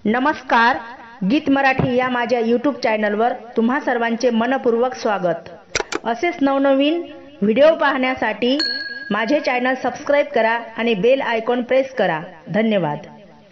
नमस्कार, गीत मराठी या माझ्या यूट्यूब चॅनलवर तुम्हा सर्वांचे मनपूर्वक स्वागत। असेच नवनवीन व्हिडिओ पाहण्यासाठी माझे चॅनल सबस्क्राइब करा आणि बेल आयकॉन प्रेस करा। धन्यवाद।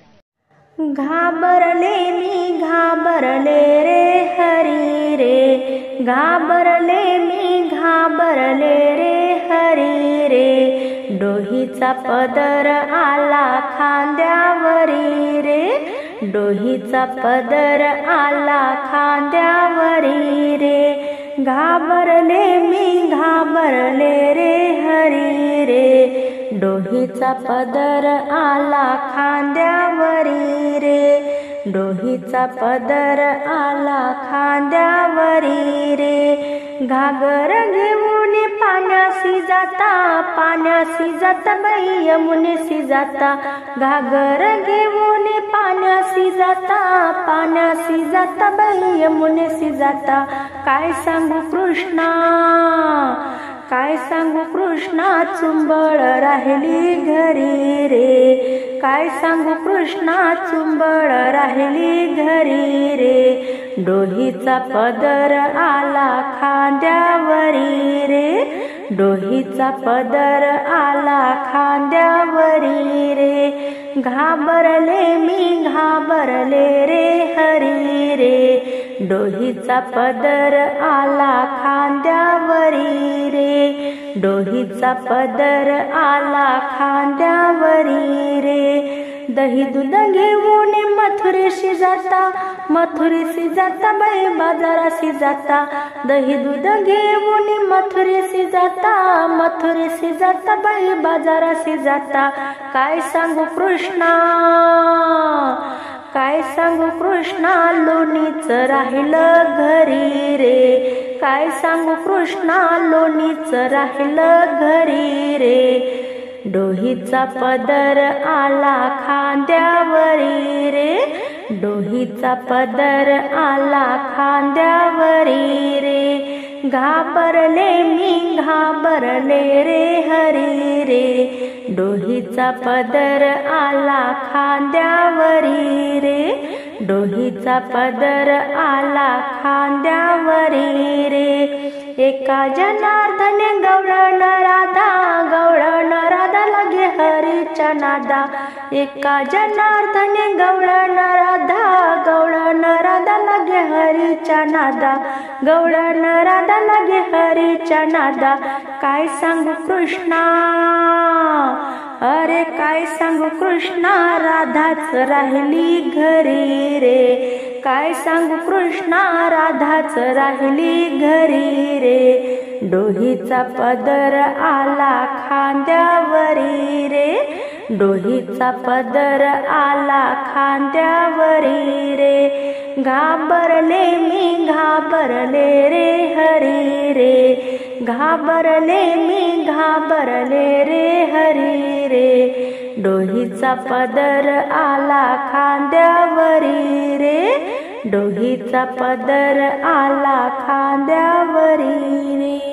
घाबरले मी घाबरले रे हरी रे, घाबरले मी घाबरले रे हरी रे, डोहीचा पदर आला खांद्यावरी रे, डोहीचा पदर आला खांद्यावरी रे, घाबरले मी घाबरले रे हरी रे, डोहीचा पदर आला खांद्यावरी रे, डोहीचा पदर आला खांद्यावरी रे, घागर घेऊन पाण्यासी जाता, पाण्यासी जाता बाई यमुनेसी जाता, घागर घेऊन पाण्यासी जाता, पाण्यासी जाता बाई यमुनेसी जाता, काय सांगू कृष्णा, काय सांगू कृष्णा चुंबळ राहिली घरी रे, काय सांगू कृष्णा चुंबळ राहिली घरी रे, डोहीचा पदर आला खांद्यावरी रे, डोहीचा पदर आला खांद्यावरी रे, घाबरले मी घाबरले रे हरी रे, डोहीचा पदर आला खांद्यावरी रे, डोहीचा पदर आला खांद्यावरी रे, दही दूध घेऊन मथुरेशी जाता, मथुरेशी जाता बाई बाजाराशी जाता, दही दूध घेऊन मथुरेशी जाता, मथुरेशी जाता बाई बाजाराशी जाता, काय सांगू कृष्णा, काय सांगू कृष्णा लोणीच राहिलं घरी रे, काय सांगू कृष्णा लोणीच राहिलं घरी रे, डोहीचा पदर आला खांद्यावरी रे, डोहीचा पदर आला खांद्यावरी रे, घाबरले मी घाबरले रे हरी रे, डोहीचा पदर आला खांद्यावरी रे, डोहीचा पदर आला खांद्यावरी रे, एका जनार्दने गवळण राधा, गवळण राधा लागे हरीच्या नादा, एका जनार्दने गवळण राधा, गवळण राधा लागे हरीच्या नादा, गवळण राधा लागे हरीच्या नादा, काय सांगू कृष्णा, अरे काय सांगू कृष्णा राधाच राहिली घरी रे, काय सांगू कृष्णा राधाच राहिली घरी रे, डोहीचा पदर आला खांद्यावरी रे, डोहीचा पदर आला खांद्यावरी रे, घाबरले मी घाबरले रे हरी रे, घाबरले मी घाबरले रे हरी रे, डोहीचा पदर आला खांद्यावरी रे, डोहीचा पदर आला खांद्यावरी रे।